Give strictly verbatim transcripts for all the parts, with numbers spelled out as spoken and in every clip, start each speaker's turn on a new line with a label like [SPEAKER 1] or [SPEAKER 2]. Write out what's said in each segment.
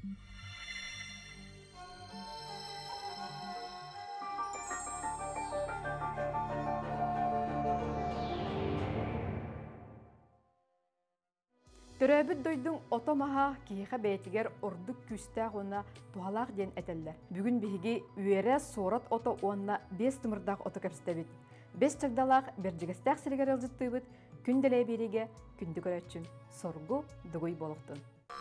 [SPEAKER 1] Төрөбүт дойдуң отомаха киһиха бәйтигер ордук күстәг уна тухалаах ден этеллер. Бүгүн биһиги үере сорот ото уонна бес тымырдаах ото кэпстебит. Бес чагдалаах бердигестәк сиргер ылжыттыбыт күнделе бириге күндү көрөчүн соргу дугуй болуктун.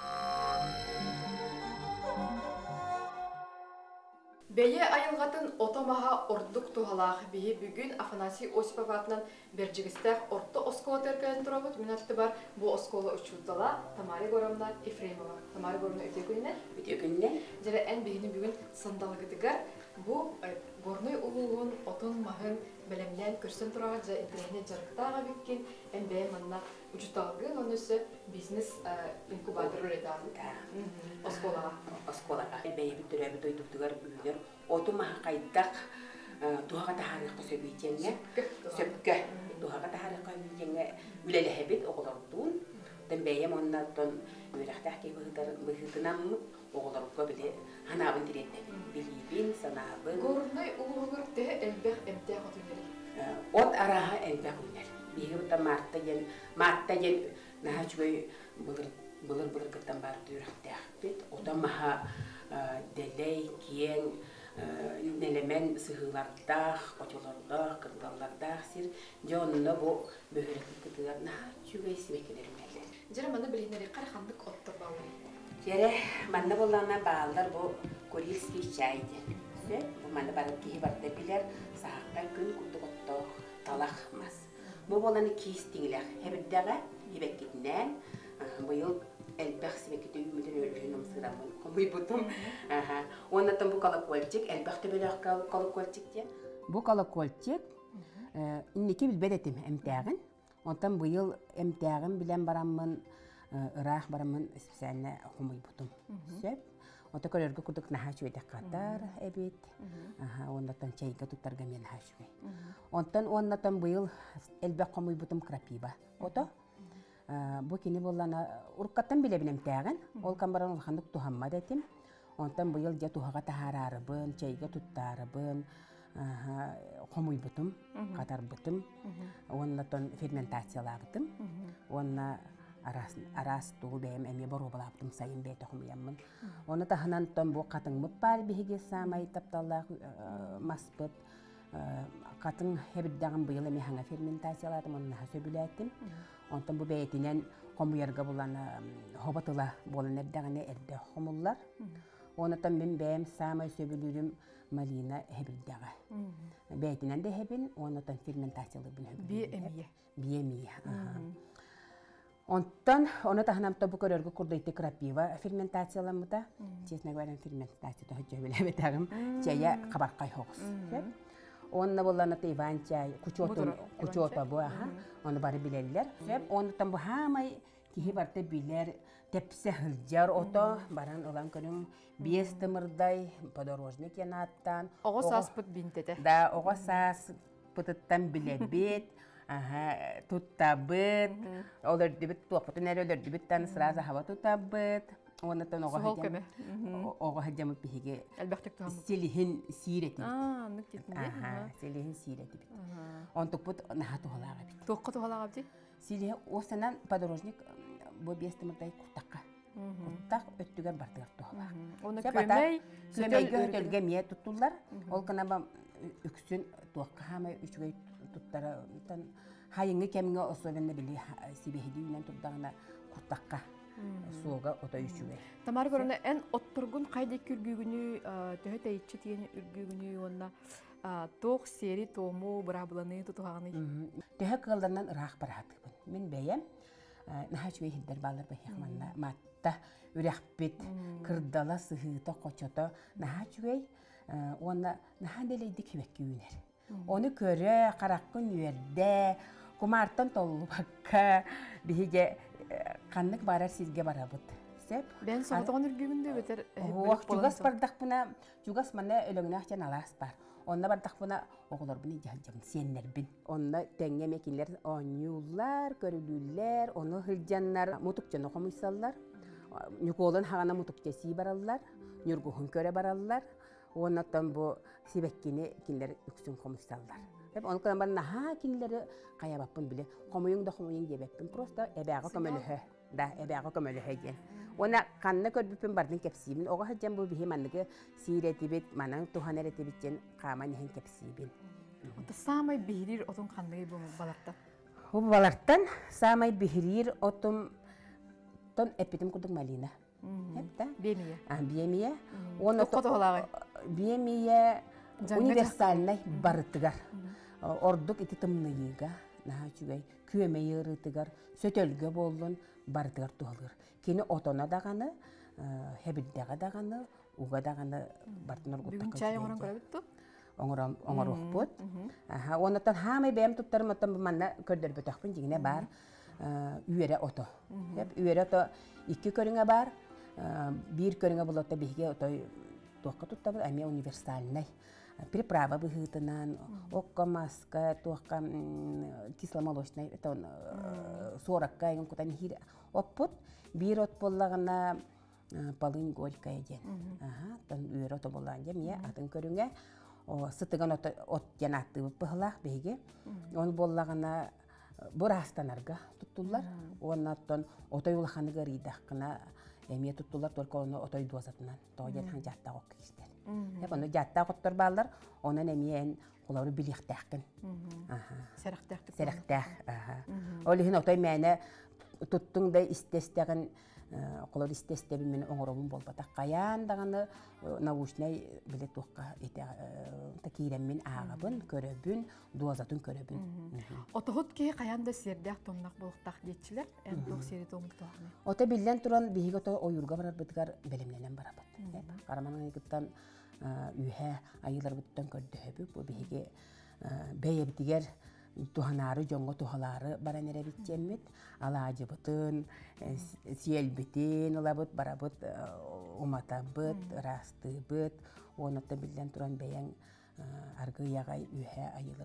[SPEAKER 1] Бейе айылғатын отомаха ордук тухалаах биһи бүгүн Афанасий Осипов атынан бердигестәк орто оскола теркән турабыт. Мен атты бар бу оскола учутала Тамара Горомна Ефремова. Тамара Горомна өтө күнне? Өтө күнне. Жара эн биһини бүгүн сандалгытыгар бу горной улугун отон махын белемлен көрсөн турага жа интернет жарыктага биккен эн бе манна учуталгы онысы бизнес инкубатор редам. Оскола.
[SPEAKER 2] Осколага бейе бүтөрөбү дойдуктугар бүгүнөр отомаха кайдак тухага тахарыкка сөбүйтеңе сөпкө тухага тахарыкка бүтеңе үлелехебит оголордун тембeye monnaton ürəxtəki bıhıdır bıhıdınam oğulurqa bile hanabın dirette bilibin sanabın
[SPEAKER 1] gornay uğurur te elbək emtə xatınır
[SPEAKER 2] ot araha elbək unar bihi ta martda gen martda gen nahçıy bulur bulur bulur qıtdan bar ürəxtəbit otamaha deley kiyen nelemen sıhılarda qoçularda qırdallarda sir jonno bu böhürəki qıtılar nahçıy siveklerimler
[SPEAKER 1] Jere manna bilineri qarxandık ottur bağlı.
[SPEAKER 2] Jere manna bollana bağlar bu Kurilski çaydı. Bu manna barıp ki barda biler sahaqqa gün kutuk otto talaqmas. Bu bollanı kiistingler hebiddaga hibekitnen bu yıl elbaq sibekiti ümüdün ölünüm sıramın. Komuy butum. Aha. Ondan bu kalakolçik elbaqta böyle kalakolçik diye. Bu kalakolçik inniki bilbedetim emtağın. Ondan bu yıl emtağım bilen baramın, ıraq baramın spesialine humuy butum. Söp. Ondan körörgü kurduk nahaşu edek kadar ebit. Ondan çayga tutarga men nahaşu. Ondan ondan bu yıl elbaq humuy butum krapiba. Oto. Bu kini bollana urqattan bile bilen emtağın. Ol kambaran ulxandık tuhamma dedim. Ondan bu yıl ja tuhaga tahararыбын, çayga tutarыбын. Хомуй бутум, катар бутум, оннатон ферментациялабытым, онна арас арас тугу бэм эми боробалабытым сайын бэте хомуяммын. Оны таханантон бу катын мыппар биһиге самай тапталлах маспыт, катын хебиддагын быйыл эми хаңа ферментациялатым, онна сөбүләттим. Онтон бу бэйтинен хомуярга булана хоботыла болан эрдаганы эрде хомуллар. Ondan ben benim samay söbülürüm malina hebirdaga. Beytinden de hebin, ondan fermentasyalı bin hebin.
[SPEAKER 1] Biyemiye.
[SPEAKER 2] Biyemiye. Ondan onu da hanım tabu körörgü kurdaydı krapiva fermentasyalı da. Çesne gören fermentasyalı da hocam bile beterim. Çaya kabarkay hoğuz. Onunla bollana da ivan çay, kuçotu, kuçotu bu aha. Onu bari bilirler. Ondan bu hamay Kihi barda biler tepse hılcar oto baran olan körüm bies tımırday podorojnik yanattan
[SPEAKER 1] oğuz sas pıt bintete
[SPEAKER 2] da oğuz sas pıtıttan bilebit aha tuttabıt olur dibit tuğputun eri olur dibittan sıraza hava tuttabıt ondan oğuz hacam oğuz hacamı pihige silihin sireti
[SPEAKER 1] aa nıktitinde
[SPEAKER 2] aha silihin sireti bit on tuput naha tuhalağa bit
[SPEAKER 1] tuğqa tuhalağa bit
[SPEAKER 2] Silihe o senan podorojnik bu biestimday kurtakka. Kurtak öttüger bartıgar tuhlar.
[SPEAKER 1] Onu kömey,
[SPEAKER 2] kömey götölge miye tuttular. Ol kanaba üksün tuğqa hama üçgey tuttara tan hayıngi kemge osovenne bili sibehidiyunen tuttağına kurtakka. Soğuğa ota üçgey.
[SPEAKER 1] Tamar görünü en otturgun kaydak ürgügünü töhete içi diyeni ürgügünü onna toğ seri tomu bırabılanı tutuğanı.
[SPEAKER 2] Töhe kıllarından ıraq baratıbın. Men beyem nahaçvey hidder bağlar bayaqmanna matta ürəxbit kırdala sıhıta qoçota nahaçvey ona nahandeleydik hibekki üner. Onu köre qaraqqın yerde kumartan tollu bakka bihice qanlık barar sizge barabıt.
[SPEAKER 1] Ben soğuduğun ürgügünde beter.
[SPEAKER 2] Oğuk jugas bardak buna jugas mana ölüğüne açan alas bar. Onda bardak buna oğullar bunu jahjam siyenler bin. Onda tenge mekinler onyullar, körülüller, onu hılcanlar, mutukcan okumuysallar. Нюколын хагана мутукчеси бараллар, нюргухун көре бараллар. Оннаттан бу сибеккини кинлер үксүн комуссаллар. Hep onu kadar bana ha kinleri kayabapın bile. Komuyun da komuyun gebepin. Prosta ebeğe kömölühü. Da ebeğe kömölühü gen. Ona kanna körbüpün bardın kepsibin. Oğa hacam bu bihi manlığı sireti bit, manan tuhanereti bitken kama nihin kepsibin.
[SPEAKER 1] Ota samay bihirir otun kanlığı bu balartan?
[SPEAKER 2] Bu balartan samay bihirir otun ton epitim kuduk malina. Hep da.
[SPEAKER 1] Biyemiye.
[SPEAKER 2] Biyemiye.
[SPEAKER 1] Tokko tohulağı.
[SPEAKER 2] Biyemiye universalnay barıtıgar. Orduk iti tımnıyıga, naha çügey, küeme yığırıtıgar, sötölge bollun, barıtıgar tuhalır. Kini otona dağını, hebiddağa dağını, uga dağını bartınır guttakı.
[SPEAKER 1] Bugün çay oğran göre bitti?
[SPEAKER 2] Oğar uğbut. Ondan hamay beyam tuttarım otan bu manna kördür bötökpün jigine bar, üyere oto. Üyere oto iki körüne bar, bir körüne bulatta bihge otoy tuakka tuttabı, amiya universalnay. Приправа быхытынан, окка маска, туакка кисломолочный, это он сорокка, егон кутан хир оппут, бир от боллагана полынь горькая ден. Ага, тон үйөр ото боллаган дем, я атын көрүнгө, сытыган от жанатты быхлах беге. Он боллагана бурастанарга туттулар. Оннаттан отой улаханыга ридаккына эмие туттулар, только оны отой дуазатынан, тоожат хан жаттагы оккистер. Hep onu jatta qottor ballar, onun emiyen kulağını biliktähkin.
[SPEAKER 1] Seraqtähkin.
[SPEAKER 2] Seraqtäh. Olihin otay mene tuttun da istestegen kulağını istestebi meni oңорobun bolbata. Qayan dağını nauşnay bile tuqqa ete takirem min ağabın, köröbün, duazatın köröbün.
[SPEAKER 1] Otohut ki qayan da serdaq tonnak boluqtaq detçiler, en doq seri tomuk toğını.
[SPEAKER 2] Ota billen turan bihigo to oyurga barar bitgar belimlenen barabat. Qaramanın gittan ühe ayılar bittan kördöhöbü bu bihige beye bitiger tuhanarı jongo tuhaları baranere bitcemmit alacı bıtın siyel bitin olabıt barabıt umata bıt rastı bıt onata billen turan beyen argı yagay ühe ayılar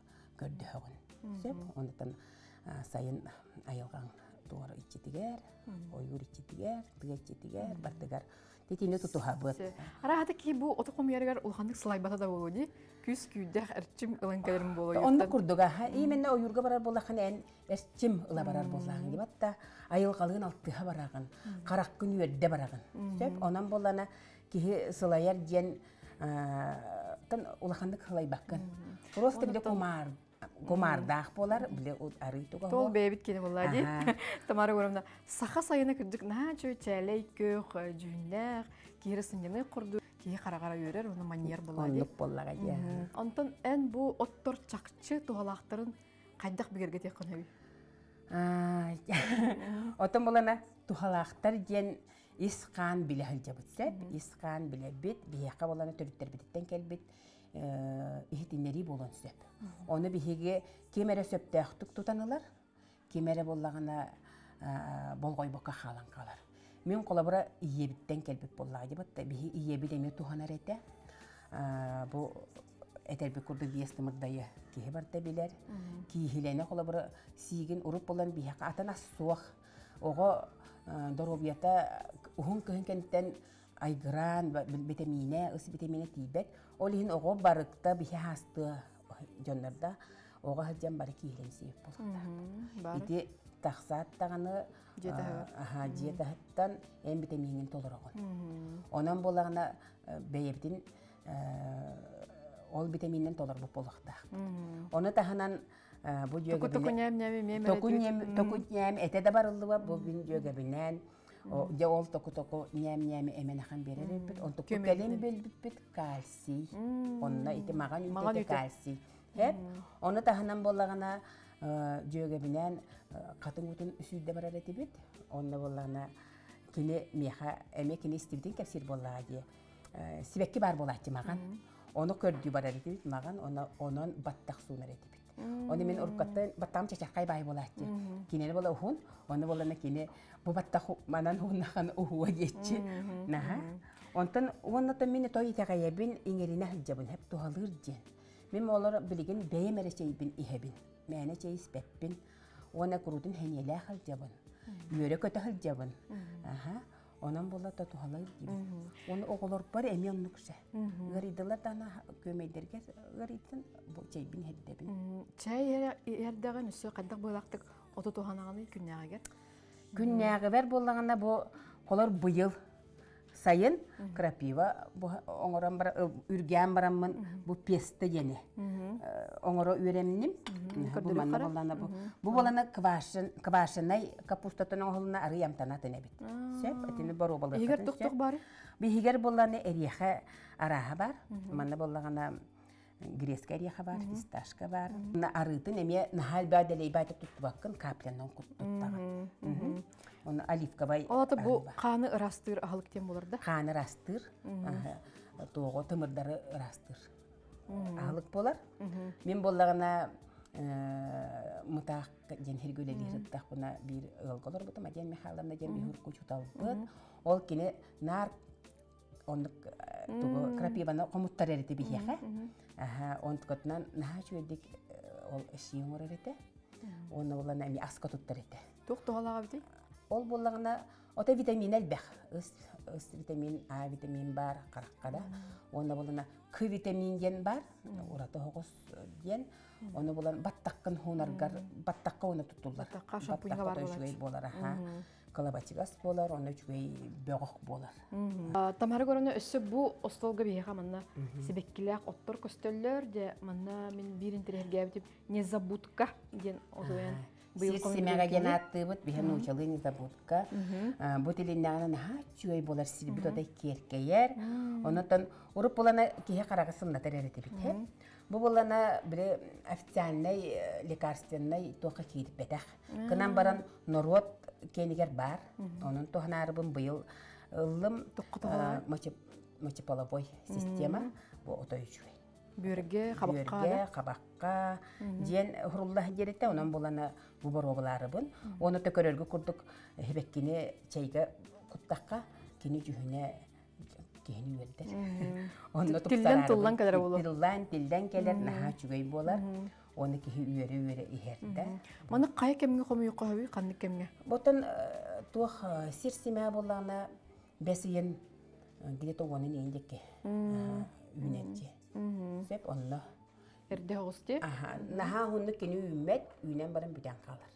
[SPEAKER 2] kördöhögün sep onatan sayın ayılgan tuğara içitiger oyur içitiger tıga içitiger bartıgar Tetini tutu habıt.
[SPEAKER 1] Ara hata ki bu otokom yerler ulhandık slaybata da bolu di. Küs küydeh erçim ılan kalerim bolu.
[SPEAKER 2] Onu kurduga ha iyi menne oyurga barar bollahan en erçim ıla barar bollahan di batta ayıl qalığın altıha baragın. Qarak gün yerde baragın. Söp onan bollana ki slayar diyen tan ulhandık slay bakkan. Prosta bile kumar Gomardaq bolar bile arıytu ga.
[SPEAKER 1] Tol bebit kene bolar di. Tamara goramda saha sayına kırdık na çö çeley kök jünler kirisingene kurdu ki qara-qara yörer onu manyer bolar di.
[SPEAKER 2] Onluk bollaga ya.
[SPEAKER 1] Ondan en bu ottor çaqçı tohalaqtırın qaydaq bigerge teqin hebi.
[SPEAKER 2] Ay. Oton bolana tohalaqtar diyen isqan bile haljabutsep isqan bile bit biyaqa bolana törütter bititten kelbit. İhtinleri bolan söp. Onu bihige kemere söptähtik tutanılar. Kemere bollagana bolgoy boka halan kalar. Men kolabara iyebitten kelbek bollagy batta bihi iyebi demi tuhanar ete. Bu eterbe kurdu diyestimdayı ki barta biler. Ki hilene kolabara sigin urup bolan biha atana soğuk. Ogo dorobiyata uhun kenten aygran vitamine, ısı vitamine tibet. Olihin oğu barıkta bir hastı jonlarda oğu hacam barıki ilensi yapıldı. İti taksat tağını diyetahattan en vitaminin tolurağın. Onan bolağına beyebdin ol vitaminin tolur bu bolaqta. Onu tahanan bu jöge binen tokun nyem ete de barıldı bu bin jöge binen. O jawol toku toku nyam nyam emen akan berer bit on toku kelem bel bit bit kalsi onna ite magan ite kalsi hep onu tahanan bollagana jöge binen katın gutun üsüde barar ete bit onna bollagana kine miha eme kine istibdin kapsir bollagi sibekki bar bollagi magan onu kördü barar ete bit magan ona onon battak sunar ete bit onu men urkattan battam çaçakay bay bollagi kine bolla hun onu bollana kine bu batta manan hunnakan uhuwa geçi naha ondan onu da mini toy tagayabin ingerina hajabun hep tohalır diyen mem olar bilgin beyemere şeybin ihebin mene şeyis beppin ona kurudun heniyela hajabun yöre kötü hajabun aha Онан бола татухалар диби. Оны оголор бар эми оннукса. Гаридалар дана көмейдерге гаритен бу чайбин хеддебин.
[SPEAKER 1] Чай ярдаган үсө кандак бойлактык ото туханаганы күннәгәр.
[SPEAKER 2] Күннәгә бер боллаганда бу колор быйыл сайын крапива бу оңоран бар үргән барамын бу песте дене. Оңоро үремним. Бу манна боллана бу. Бу боллана квашын квашынай капустатын оңолна ары ямтана тенебит. Сеп атыны бару боллар.
[SPEAKER 1] Егер туктук бар.
[SPEAKER 2] Бигер болланы эриха араха бар. Манна боллагана грецкая ореха бар, фисташка бар. На арытын эме нахал баделей байтып туттубаккын каплянан куттуттаган. Оны оливковый.
[SPEAKER 1] Олаты бу каны ырастыр ахылык тем болар да.
[SPEAKER 2] Каны ырастыр. Тоого тымырдары ырастыр. Ахылык болар. Мен боллагана мутак ден хергөлелер тах буна бир ылголор бутама ден мехаларна ден бир кучуталбыт. Ол кине нар ондук тугу крапиваны комуттар эрите бихеха. Аха, онткотнан нахачуэдик ол эшиңор эрите. Оны болана эми аска туттар эрите.
[SPEAKER 1] Туктугалага бити.
[SPEAKER 2] Ол боллагана ота витамин элбех. Ыс ыс витамин А витамин бар караккада. Оны болана К витамин ген бар. Урата хогос ген. Оны болан баттаккын хунаргар баттакка оны туттулар.
[SPEAKER 1] Баттакка шампуньга бар
[SPEAKER 2] болар. Аха. Колобатигас болар, оны үчүгей бөгөк болар.
[SPEAKER 1] Тамары көрөнө өссө бу остолга бейха манна себеккилек оттор көстөллөр де манна мен бир интерерге битип незабудка ден одоен
[SPEAKER 2] быйыл семяга генатты бут бихен учалы незабудка. Бу тилиннана наха чуй болар сирбит одай керкеер. Онотон уруп болана кие карагысында теререте бит. Бу болана бире официальный лекарственный тока кирип бетах. Кынан баран норот кенигер бар. Onun tohnarыбын быйыл ылым мочеполовой система бу отойчуй.
[SPEAKER 1] Бүйөргө, кабакка.
[SPEAKER 2] Бүйөргө, кабакка. Ден хуруллах жерете онан болана бу боробаларыбын. Оны төкөрөргө курдук хебеккине чайга куттакка кини жүһүнө кени бердер. Онно
[SPEAKER 1] тилден туллан келер болот.
[SPEAKER 2] Тилден тилден келер наха чугай болар. Оны ки үйөрө үйөрө ихерде.
[SPEAKER 1] Маны кай кемге комуй кабы, канны кемге?
[SPEAKER 2] Ботон тух сирсиме боллана бесиен где-то оны нендеке. Үнетче. Сеп онно.
[SPEAKER 1] Эрде хосте?
[SPEAKER 2] Аха, наха хунны кини үммет, үнен баран бүтән калар.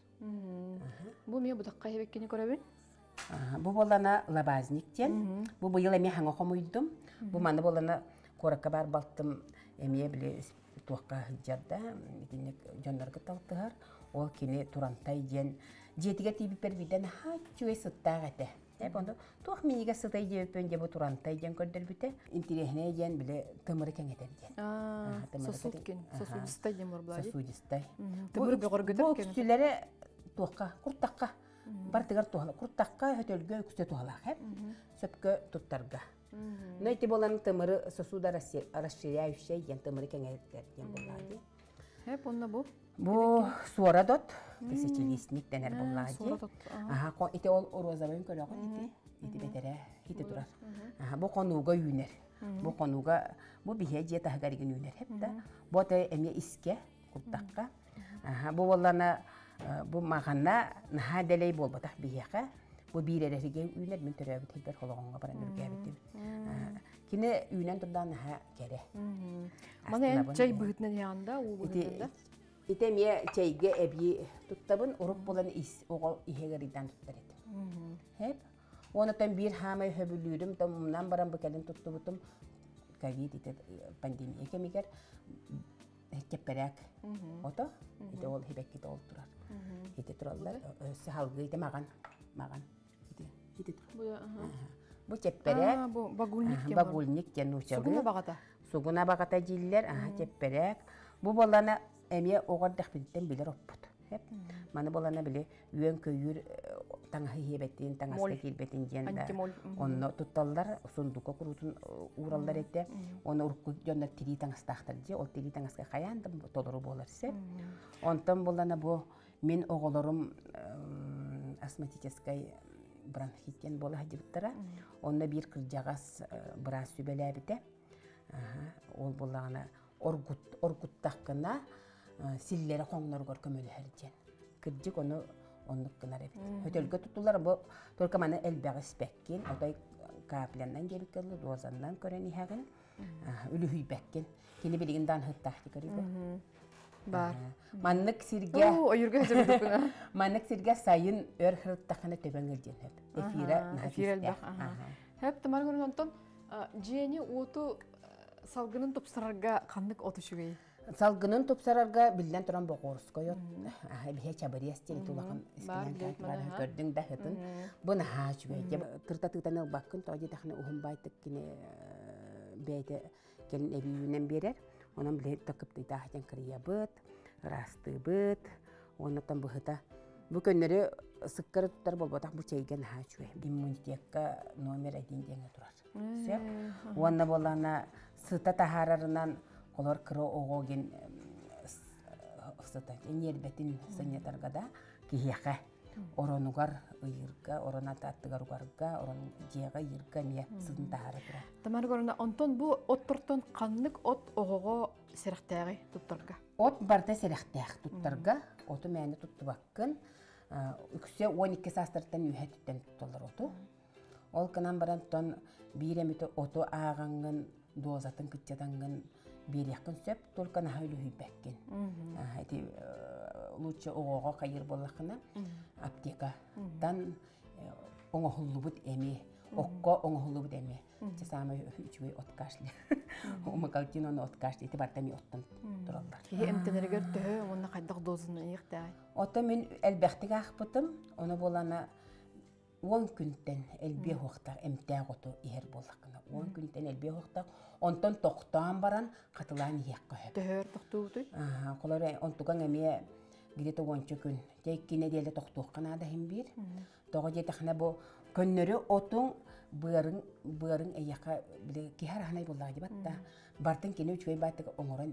[SPEAKER 1] Бу ме будакка хебеккени көрөбүн?
[SPEAKER 2] Бу боллана лабазниктен. Бу быйыл эме хаңа комуйдум. Бу маны боллана коракка бар балтым эме биле туакка жарда динек жоннорго талтыгар. Ол кини турантай ден жетиге тибип бербиден ха чуй сыттагате. Деп онда туак миниге сытай деп пөнде бу турантай ден көрдөр бите. Интерехне ден биле тымыры кеңетер ден.
[SPEAKER 1] А, сосудкин, сосудистай ден бар булай.
[SPEAKER 2] Сосудистай.
[SPEAKER 1] Тымыры бөгөргөдөр
[SPEAKER 2] кен. Бу сүләре туакка, куртакка бартыгар туала, куртакка хөтөлгө күстө туала хеп. Сөпкө туттарга. Нойти болан тымыры сосуда расширяющий ден тымыры кеңетер ден булай.
[SPEAKER 1] Хеп онда бу?
[SPEAKER 2] Бу суорадот, тысячелистник денер буллади. Аха, ко ите ол розовый көрөгөн ите, ите бетере, ите турар. Аха, бу конуга үйнер. Бу конуга бу бихе же тахгарыгын үйнер хеп да. Бу те эме иске куттакка. Аха, бу боллана бу маганна наха делей болбатак бихега. Бу биререрге үйнер мен төрөбүт хибер хологонга баран үргәбит. Кине үйнен турдан наха кере.
[SPEAKER 1] Мана чай быгытнан янда, у быгытнда.
[SPEAKER 2] Ите мие чайге эби туттабын уруп болан ис оғал ихегеридан туттар еді. Хеп, онытан бир хамай хөбүлүрүм, тамымнан баран бекелин туттубутум, ковид ите пандемия кемигер, кепперек ото, ите ол хебекките ол турар. Ите туралдар, өсі халгы ите маған, маған, ите турар. Бу кепперек, багульник кен учабы.
[SPEAKER 1] Сугуна багата?
[SPEAKER 2] Сугуна багата жиллер, кепперек. Бу болана эме оғардақ білден білер оппут. Маны болана біле үйен көйір таңа хебеттен, таңаска келбеттен жenda. Оны тутталдар, сундука құрутын уралдар етті. Оны ұрқы жондар тiri таңастақтар же, ол тiri таңаска қаяндым толыру болар сеп. Онтан болана бұл мен оғыларым астматическай бронхиттен бола хадибыттара. Онна бір кіржағас біраз сөбелі әбіте. Ол болағына оргуттаққына силлері қоңнар көр көмөлі әрден. Кірдік оны оннук гынар эбит. Хөтөлгө туттулар бу только маны элбеги спеккин, отой капляндан келип келди, дозандан көрөн иһагын. Үлүхүй беккен. Кини билигин дан хыттахты көрүбү.
[SPEAKER 1] Бар.
[SPEAKER 2] Маннык сирге.
[SPEAKER 1] О, ойурга жөбүдүк.
[SPEAKER 2] Маннык сирге сайын өр хырттахына төбөңөлден хөп. Эфира
[SPEAKER 1] нафис. Хөп тамар көрүн онтон жени оту салгынын топсарарга кандык отушугай.
[SPEAKER 2] Салгынын топсарарга билден туран богорус койот. Бихе чабарияс тели тулаган искелен катыраны көрдүң да хытын. Буны хаачугай. Тырта-тыртаны баккын тоди тахны ухум байтык кине бейте келин эбиюнен берер. Онан биле такып тайтахтан кырыябыт, растыбыт. Оннан быхыта бу көннөрү сыккары туттар болботак бу чейген хаачугай. Иммунитетка номер один деңе турар. Сеп. Онна болана сыта тахарарынан колор кыро огоген сыта энербетин сынятаргада кияка оронугар ыйырга, оронат аттыгар угарга, орон жега йырга мия сыдын тахара тура.
[SPEAKER 1] Тамар горна онтон бу оттортон каннык от огого серехтеги туттарга.
[SPEAKER 2] От барда серехтег туттарга, оту мэни туттубаккын. Үксе он эки састыртан үйһәттен тутталар оту. Ол канан барантон биремите оту агангын дозатын кытчатангын береккин сөп только нахайлы үйбеккен. Эти лучше огого кайыр боллакына аптека дан оңохуллубут эми, окко оңохуллубут эми. Че самый үчүй откашли. Умакалтин оны откашли, эти бартами оттан туралдар.
[SPEAKER 1] Эмтенерге тө, онна кайдак дозун ыйыктай.
[SPEAKER 2] Ото мен элбехтиге акпытым, оны болана он күнтен элбе хоқтар эмтәг оту ихер боллакына. он күнтен элбе хоқтар, онтон тоқтан баран катылан иякка хөп.
[SPEAKER 1] Төхөр тоқтуутуй?
[SPEAKER 2] Ага, колары онтуган эме где-то ончу күн. Тейки неделе тоқтуққана да хем бир. Тоғы жетахна бу көннөрү отун бырың бырың эяка биле кихар ханай боллар дибатта. Бартын кене үчөй баттык оңорон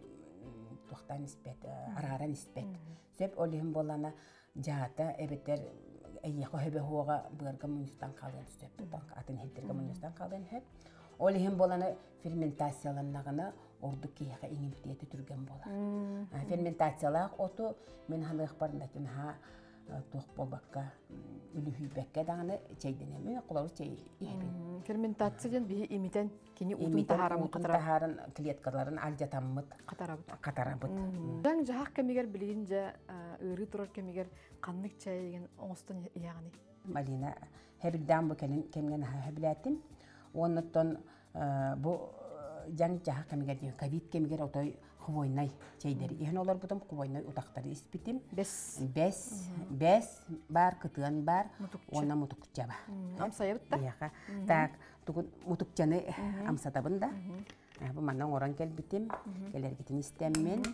[SPEAKER 2] тоқтан испет, араран испет. Сөп олихим болана жаата эбеттер эйяка хөбе хуага бырга мунстан калган сөп. Атын хеттерге мунстан калган хөп. Олихим боланы ферментацияланнагына орду кияка иңимтиети түрген болар. Ферментациялак оту мен ханық барындатын ха тоқ болбакка үлүхүйбекке дағаны чейденеме, қолары чей ехбен.
[SPEAKER 1] Ферментациядан бейі имитен кені утын тахарын
[SPEAKER 2] қатарабыт? Утын тахарын клеткаларын алжатаммыт.
[SPEAKER 1] Қатарабыт?
[SPEAKER 2] Қатарабыт.
[SPEAKER 1] Жаң жағақ кемегер білген жа ұры тұрар кемегер қанлық чайыген оңыстан яғаны?
[SPEAKER 2] Малина, хәбілден бұл кемген хәбіләтім. Оннаттан бұл жаң жағақ кемегер дейін, ковид кемегер отой хвойнай чейдери. Ихен олар бұтым хвойнай утақтары испитим.
[SPEAKER 1] Бес?
[SPEAKER 2] Бес. Бес бар, кытыан бар, онна мутукча ба.
[SPEAKER 1] Амсайыбыт та?
[SPEAKER 2] Ияқа. Так, мутукчаны амсатабын да. Бұл маннан оран кел бітім, келергетін істеммен.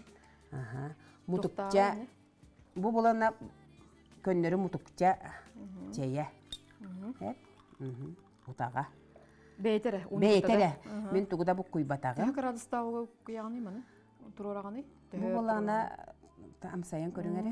[SPEAKER 2] Мутукча, бұл болана көннері мутукча чейе. Утаға.
[SPEAKER 1] Бейтере?
[SPEAKER 2] Бейтере. Мен туғыда бұл күйбатаға.
[SPEAKER 1] Тәк радыста оғы күйяғаны маны? Тұрорағаны?
[SPEAKER 2] Бұл болана амсайын көріңері.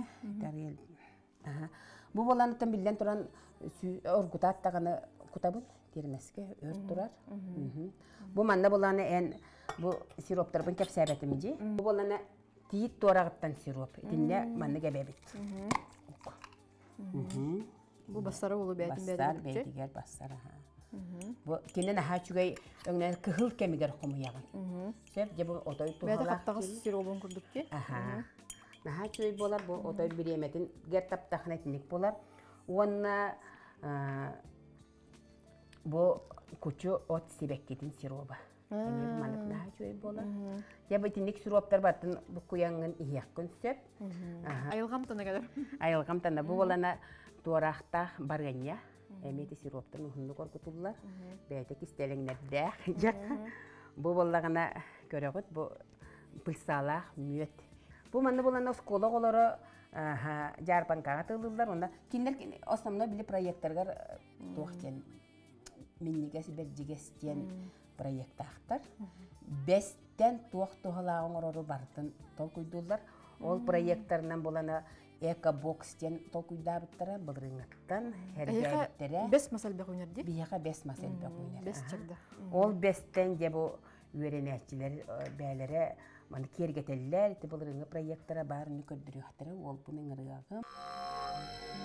[SPEAKER 2] Бұл боланы тән білден тұран оргута аттағаны кутабын термеске өр тұрар. Бұл манна боланы ән бұл сироптарбын кәп сәбәтімде. Бұл боланы тиит туарағыттан сироп. Етінде манны кәбәбет.
[SPEAKER 1] Бұл бастары болу бәйтін бәйтін
[SPEAKER 2] Бастар бәйтігер бастар. Кенен хачугай өңнәр кыһыл кемигер хомуягын. Сөп же бу отой тухалак.
[SPEAKER 1] Бәйдә каптагы сиробын күрдүк ки.
[SPEAKER 2] Аха. Нахачуй болар бу отой биреметин гер таптахнетник болар. Онна бу кучу от сибеккетин сироба. Эми манып нахачуй болар. Я битинник сироптар батын бу куянгын ияккын сөп.
[SPEAKER 1] Айылгам тана кадер.
[SPEAKER 2] Айылгам тана бу болана туарахта баргanya. Эмети сироптан ухунну коркутуллар. Бәйтек истелеңнердә. Бу боллагына көрөгөт бу пылсалах мүөт. Бу манны болана школа голары жарпанкага тылдылар. Онда киндер основной били проекттарга тоқтен миннигеси бержигестен проекттактар. Бестен тоқтогалагын орору бартын толкуйдулар. Ол проекттарынан болана эко-бокстен толкуйдабыттара былрыңаттан хәргәйттәре.
[SPEAKER 1] Бес масал бәк уйнарди?
[SPEAKER 2] Бияға бес масал бәк уйнар.
[SPEAKER 1] Бес чакда.
[SPEAKER 2] Ол бестен де бу үйренәчиләр бәләре маны кергәтәлләр, ите былрыңы проекттара барын көрдүрүктәре, ол буның ырыгы.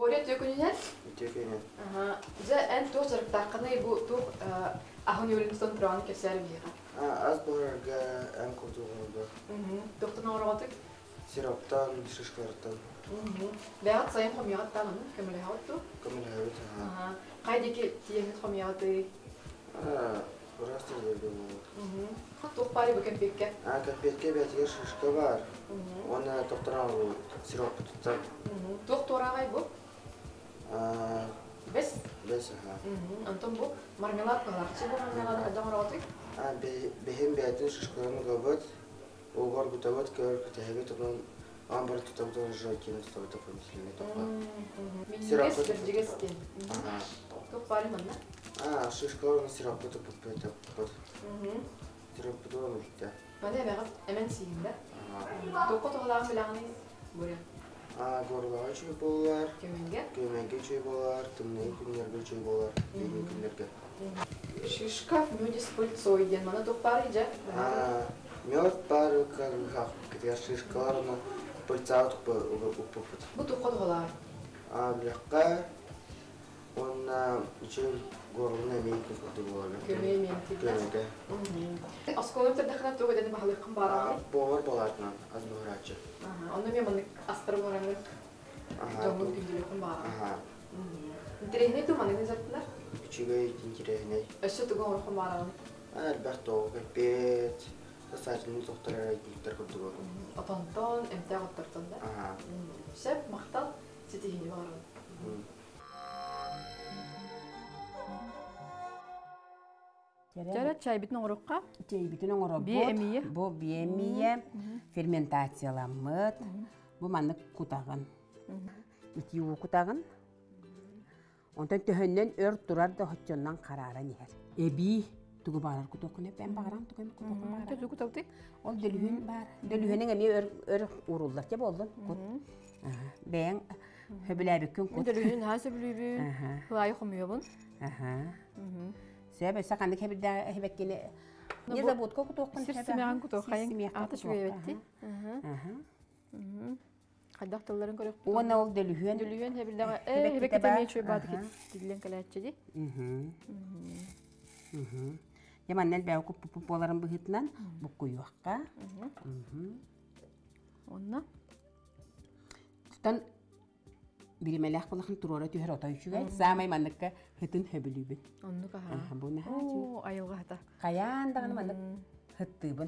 [SPEAKER 1] Боря төкүнүнен?
[SPEAKER 3] Төкүнүнен.
[SPEAKER 1] Ага. Же эн тух жарыктакыны бу тух ахын юлинстон туран кесер бийга.
[SPEAKER 3] А, аз борга эн курдугунда.
[SPEAKER 1] Мм. Тухтун ороготук.
[SPEAKER 3] Сироптан, шишкартан.
[SPEAKER 1] Мм. Бягат сайын хомягаттагын кемеле хаутту.
[SPEAKER 3] Кемеле хавит.
[SPEAKER 1] Ага. Кайдеки тиемит хомягаты.
[SPEAKER 3] А, просто жерде болот.
[SPEAKER 1] Мм. Тух пари бөкен пекке.
[SPEAKER 3] А, капетке бетер шишка бар.
[SPEAKER 1] Мм.
[SPEAKER 3] Оны токтора алып, сироп тутсак.
[SPEAKER 1] Мм. Тух торагай бу.
[SPEAKER 3] А,
[SPEAKER 1] Бес.
[SPEAKER 3] бес ага.
[SPEAKER 1] Мм. Антон бу мармелад калакчы бу мармелад хадан ороготук.
[SPEAKER 3] А, бехем бетер шишканы габат. Огор бутават көр китабет он амбар тутабдан жакин стоит помыслили топа.
[SPEAKER 1] Мм.
[SPEAKER 3] Сироп
[SPEAKER 1] Сироп биржигескен.
[SPEAKER 3] Ага.
[SPEAKER 1] Тух пари манна.
[SPEAKER 3] А, шишканы сироп тутуп петеп под.
[SPEAKER 1] Мм.
[SPEAKER 3] Сироп тутуп милте.
[SPEAKER 1] Мане бягат эмен сиинде.
[SPEAKER 3] Ага.
[SPEAKER 1] Тух котолаган билаганы буря.
[SPEAKER 3] А, горлага чүй болар.
[SPEAKER 1] Кеменге.
[SPEAKER 3] Көмәге чүй болар, тымны күннәргә чүй болар, дигән күннәргә.
[SPEAKER 1] Шишка мюдис пыльцой ден мана тух пари же.
[SPEAKER 3] А, мёд бар как где шишкаларны пыльцаут по упупут.
[SPEAKER 1] Бу тух котолаган.
[SPEAKER 3] А, бляка он үчүн горлуна мейкин фото болар.
[SPEAKER 1] Көмей мен тиде.
[SPEAKER 3] Көмәгә.
[SPEAKER 1] Осколоntер дахна тух ден бахлыкын
[SPEAKER 3] А,
[SPEAKER 1] барагы.
[SPEAKER 3] болар боларны аз бухрачы.
[SPEAKER 1] Ага. Онда мен маны астыр бараңы.
[SPEAKER 3] Ага.
[SPEAKER 1] Жомут күндүлүкүн барагы.
[SPEAKER 3] Ага.
[SPEAKER 1] Интерегне ту маны незаттылар.
[SPEAKER 3] Үчүгө интересне.
[SPEAKER 1] Өссө туган оркун барагы.
[SPEAKER 3] Албетто, капет. Достаточно доктора гиттер курдугу.
[SPEAKER 1] Отонтон, эмте оттортон да.
[SPEAKER 3] Ага.
[SPEAKER 1] Шеп мактал ситигини барагы. Жара чай битин оңорукка.
[SPEAKER 2] Чай битин оңорок.
[SPEAKER 1] Биемие.
[SPEAKER 2] Бу биемие ферментацияламыт. Бу манны кутаган. Итиу кутаган. Онтан төһөннөн өр турар да хоччоннан карара нехер. Эби тугу барар кутокуне ben багарам тугу кутокун бар.
[SPEAKER 1] Төзү куталды.
[SPEAKER 2] Ол дөлүһүн бар. Дөлүһүнүң эми өр өр уруллар те болдун. Кут. Ага. Ben höbülәбеккүн кут.
[SPEAKER 1] Төзүнүн хасы билүбүн.
[SPEAKER 2] Ага.
[SPEAKER 1] Хылай хомуйобун.
[SPEAKER 2] Ага. Себе саканды кебирдә хебеккене. Не забудь ко кутокун.
[SPEAKER 1] Сирсимеган куток хайын. Аты шүгебетти.
[SPEAKER 2] Ага.
[SPEAKER 1] Мм. Кайдактыларын көрөк.
[SPEAKER 2] Уна ол дөлүһүн.
[SPEAKER 1] Дөлүгөн хебилдага э хебеккете мечү бады кет. Дилен калаччы.
[SPEAKER 2] Мм. Мм. Яманнан бәу күп күп боларын быһытнан бу куюакка. Мм.
[SPEAKER 1] Онна.
[SPEAKER 2] Тан биримелек булахын турора төһөр отой үчүгә. Самай манныкка хытын хөбүлүбүн.
[SPEAKER 1] Онну каха.
[SPEAKER 2] Аха, бу наха.
[SPEAKER 1] О, айылга хата.
[SPEAKER 2] Каян дагы маннык хыттыбын.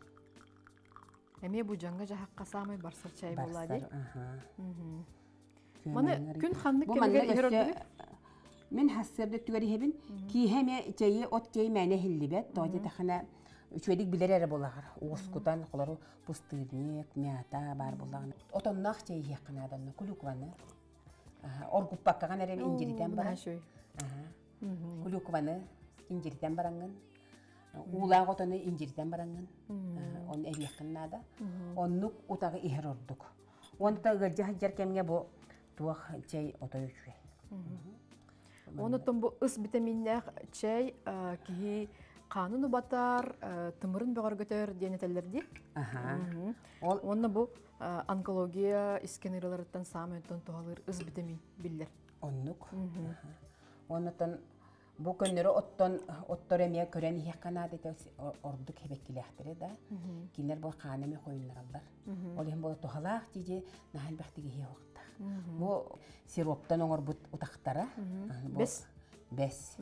[SPEAKER 1] Эме бу жаңга жахакка самай барсар чай болады.
[SPEAKER 2] Аха.
[SPEAKER 1] Мм. Мана күн ханнык
[SPEAKER 2] Бу
[SPEAKER 1] кемге
[SPEAKER 2] маннык
[SPEAKER 1] ихрорду.
[SPEAKER 2] мен хассырды түгәри хебин ки хеме чайы от чай мәне хиллибет тоҗи тахана үчөдик билер болагар. Оскутан колору пустырник, мята бар болаган. Отоннак чай якынадан кулукваны. Аха, оргуппаккаган эрем инжиритен бар. Аха. Кулукваны инжиритен баранган. Улаан готоны инжиритен баранган. Он эри якынада. Оннук утагы ихрордук. Онта гыржа жаркемге бу туах чай отой үчү.
[SPEAKER 1] Онотон бу ыс витаминнер чай ки кануну батар, тымырын бөгөргөтөр денетелерди.
[SPEAKER 2] Аха.
[SPEAKER 1] Ол онна бу онкология искенерлерден самыйтон тоалыр ыс витамин биллер.
[SPEAKER 2] Оннук. Онотон бу көннөрө оттон оттор эмие көрөн хекана дете ордук хебеккилехтери да. Кинер бу канеме коюнларалар. Ол эм бу тохалак жиже нахал бактыгы хеокта. Бу сироптан оңор бут утактара.
[SPEAKER 1] Бес.
[SPEAKER 2] Бес.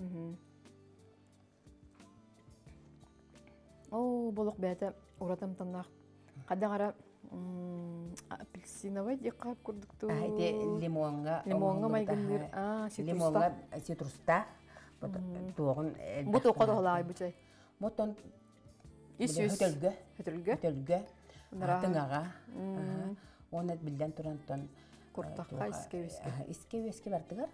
[SPEAKER 1] О, болук бәте уратам таннак. Кадагара апельсиновый дикап курдукту.
[SPEAKER 2] Айде лимонга.
[SPEAKER 1] Лимонга майгындыр. А, ситруста.
[SPEAKER 2] Лимонга ситруста. Туогун.
[SPEAKER 1] Бу токко долай бу чай.
[SPEAKER 2] Мотон
[SPEAKER 1] Исүс.
[SPEAKER 2] Хөтөлгө.
[SPEAKER 1] Хөтөлгө.
[SPEAKER 2] Хөтөлгө. Тыңага. Оны билден турантан
[SPEAKER 1] Куртакка искебеске.
[SPEAKER 2] Искебеске бардыгар.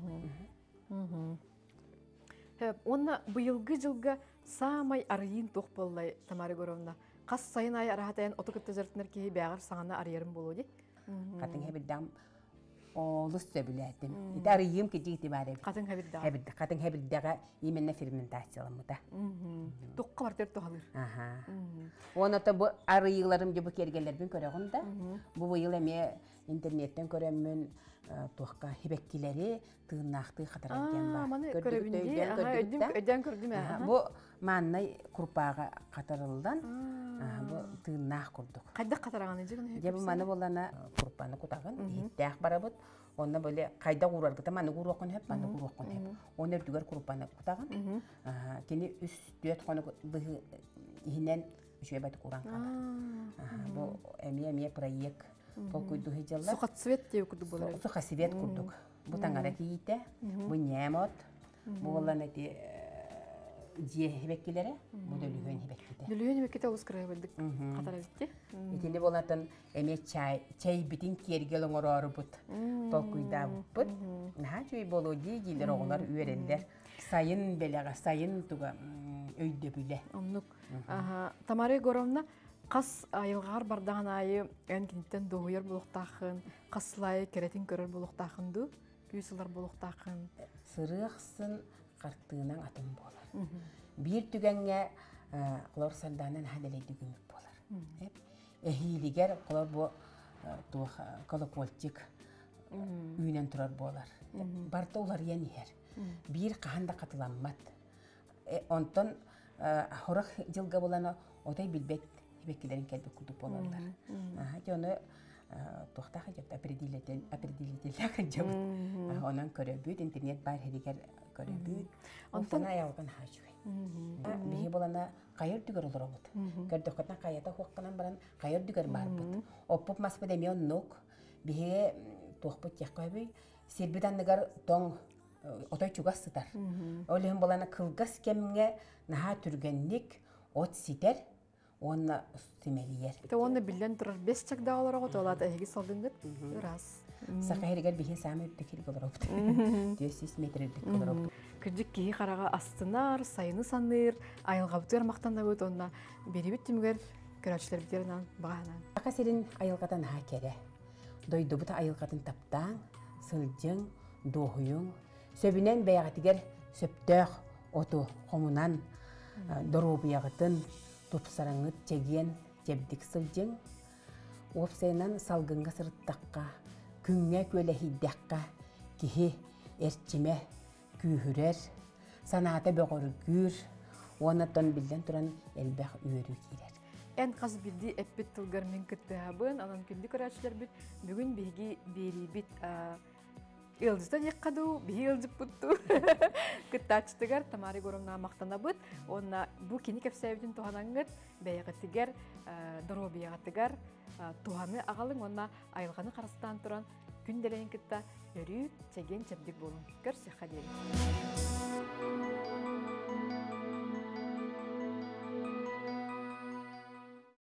[SPEAKER 1] Хеп, онна быйылгы жылга самай арыйын тох боллай Тамара Горовна. Кас сайын ай арахатайын отукытты жыртыныр ки бәгір саңана арыярым болу ди.
[SPEAKER 2] Катын хебиддам олус сөбіләдім. Ити арыйым ки жигити бар эбит.
[SPEAKER 1] Катын хабидда.
[SPEAKER 2] Хебидда. Катын хебиддага именне ферментацияламыда.
[SPEAKER 1] Тукка бартер тохалыр.
[SPEAKER 2] Аха. Оны та бу арыйыларым жобу кергелербин көрөгүн да. Бу быйыл эме интернеттен көрөммүн, туаққа хибеккилери тыыннаахты хатаран
[SPEAKER 1] А,
[SPEAKER 2] бар.
[SPEAKER 1] маны көрөбүнди. Ага, өдүм өдөн көрдүм.
[SPEAKER 2] Бу маннай курпаага катарылдан бу тыыннаах курдук.
[SPEAKER 1] Кайда катараганы жигин?
[SPEAKER 2] Же бу маны болана курпаны кутаган, хиттяах барабыт. Онна böyle кайда кураргыта маны куруоккун хеп, маны куруоккун хеп. Оны өрдүгөр курпаны кутаган. Кини үс дүөт кону быһы ихинен үшөй бат куран калар. Бу эми-эми проект полкуйду хижалла.
[SPEAKER 1] Сухат свет те курдук болар.
[SPEAKER 2] Суха свет курдук. Бу таңара кийите, бу немот, бу болана ти дие хебеккилери, бу дөлүгөн хебекките.
[SPEAKER 1] Дүлүйөн бекете ускырай билдик. Катара битти.
[SPEAKER 2] Итинде болатын эме чай, чай битин кергел оңорору бут. Полкуйда бут. Наха чүй болу ди гилер оголар үйренлер. Сайын белега, сайын туга өйдө бүле.
[SPEAKER 1] Оннук. Аха, Тамара Егоровна кас айылгар бардаган айы энкинтен доуяр булуктахын, каслай керетин көрөр булуктахынды, күйсүлөр булуктахын.
[SPEAKER 2] Сырыахсын картыынан атын болар. Бир түгенге колор санданан хаделей дүгүмүк болар. Эхилигер колор бу тух колокольчик үйнен турар болар. Барта улар янихер. Бир каханда катыламмат. Онтон хорах жылга болана отай билбет хибеккилерин келбек курдук боларлар. Аха, жону тухтаха жок определитель определитель жабыт. Онан көрөбүт, интернет бар хедигер көрөбүт. Онтон аялган хажуй. Бихи болана кайыр дүгөр олоробут. Көрдөкөтөн каята хуакканан баран кайыр дүгөр барбыт. Оппуп маспедемион нук. Бихи тухпут яккайбый сербидандыгар тоң отой чугас сытар. Олем болана кылгас кемге наха түргенник от ситер, онна стимелиер.
[SPEAKER 1] Те онна билен турар бес чакда олорого толат эги салдынгыт. Раз.
[SPEAKER 2] Сакаһиргер бихи сами текил голоробут. десять метрлик голоробут.
[SPEAKER 1] Кырдык ки карага астынар, сайыны саныр, айылгабытыр мактандабыт онна берибит түмгөр көрөчлөр битеринен баганан.
[SPEAKER 2] Акасерин айылгатан ха кере. Дойдубут айылгатын таптаң, сылжың, дохуюң, сөбүнен бәягатигер сөптөк оту комунан доробуягытын тупсараңыт чеген жебдик сылжың, опсайнан салгынга сырыттакка, күңге көле хиддакка, кихи эрчиме күйүрер, санаата бөгөргүр, онаттан билден туран элбэх үйөрү кирер.
[SPEAKER 1] Эн каз билди эппит тылгар мен кыттабын, анан күндү көрөчлөр бит бүгүн биги берибит Илдистан яккаду, биги илдип бутту. Кыттачтыгар Тамара Егоровна мактанабыт. Онна бу кини кепсебитин туханаңгыт, бәягатыгар, доробиягатыгар, туханы агалың онна айылганы карастан туран күн делен кытта өрү чеген чебдик болун. Көрсө хадери.